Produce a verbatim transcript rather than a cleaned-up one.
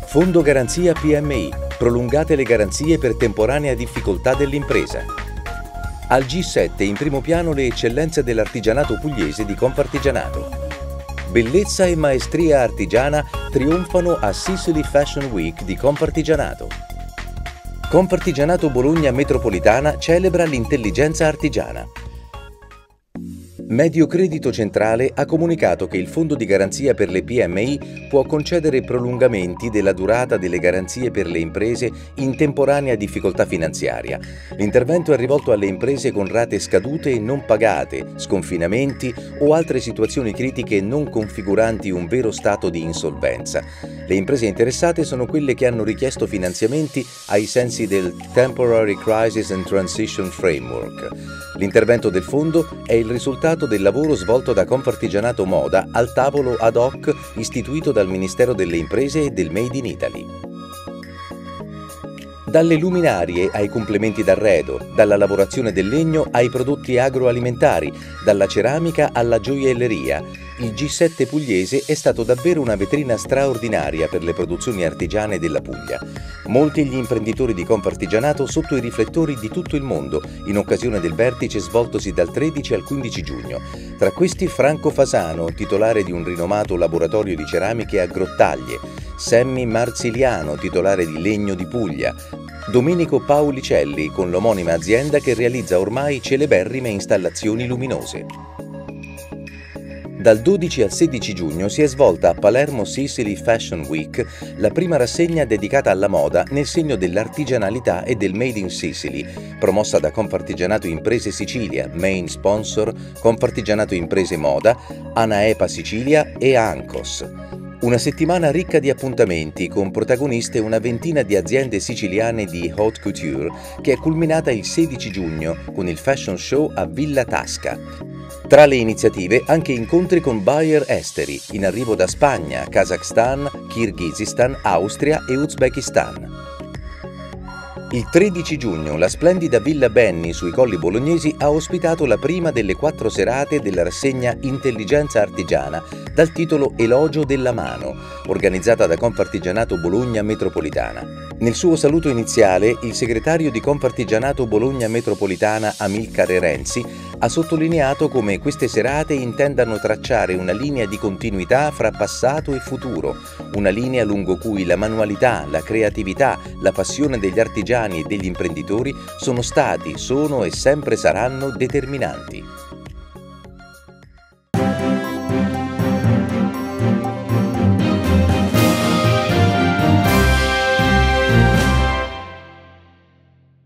Fondo Garanzia P M I. Prolungate le garanzie per temporanea difficoltà dell'impresa. Al G sette in primo piano le eccellenze dell'artigianato pugliese di Confartigianato. Bellezza e maestria artigiana trionfano a Sicily Fashion Week di Confartigianato. Confartigianato Bologna Metropolitana celebra l'intelligenza artigiana. Mediocredito Centrale ha comunicato che il Fondo di Garanzia per le P M I può concedere prolungamenti della durata delle garanzie per le imprese in temporanea difficoltà finanziaria. L'intervento è rivolto alle imprese con rate scadute e non pagate, sconfinamenti o altre situazioni critiche non configuranti un vero stato di insolvenza. Le imprese interessate sono quelle che hanno richiesto finanziamenti ai sensi del Temporary Crisis and Transition Framework. L'intervento del fondo è il risultato del lavoro svolto da Confartigianato Moda al tavolo ad hoc istituito dal Ministero delle Imprese e del Made in Italy. Dalle luminarie ai complementi d'arredo, dalla lavorazione del legno ai prodotti agroalimentari, dalla ceramica alla gioielleria, il G sette pugliese è stato davvero una vetrina straordinaria per le produzioni artigiane della Puglia. Molti gli imprenditori di Confartigianato sotto i riflettori di tutto il mondo, in occasione del vertice svoltosi dal tredici al quindici giugno. Tra questi Franco Fasano, titolare di un rinomato laboratorio di ceramiche a Grottaglie, Sammy Marziliano, titolare di Legno di Puglia, Domenico Paulicelli, con l'omonima azienda che realizza ormai celeberrime installazioni luminose. Dal dodici al sedici giugno si è svolta a Palermo Sicily Fashion Week la prima rassegna dedicata alla moda nel segno dell'artigianalità e del Made in Sicily, promossa da Confartigianato Imprese Sicilia, main sponsor, Confartigianato Imprese Moda, Anaepa Sicilia e Ancos. Una settimana ricca di appuntamenti con protagoniste una ventina di aziende siciliane di haute couture che è culminata il sedici giugno con il Fashion Show a Villa Tasca. Tra le iniziative anche incontri con buyer esteri, in arrivo da Spagna, Kazakhstan, Kirghizistan, Austria e Uzbekistan. Il tredici giugno la splendida Villa Benni sui Colli Bolognesi ha ospitato la prima delle quattro serate della rassegna Intelligenza Artigiana dal titolo Elogio della Mano, organizzata da Confartigianato Bologna Metropolitana. Nel suo saluto iniziale, il segretario di Confartigianato Bologna Metropolitana Amilcare Renzi ha sottolineato come queste serate intendano tracciare una linea di continuità fra passato e futuro, una linea lungo cui la manualità, la creatività, la passione degli artigiani e degli imprenditori sono stati, sono e sempre saranno determinanti.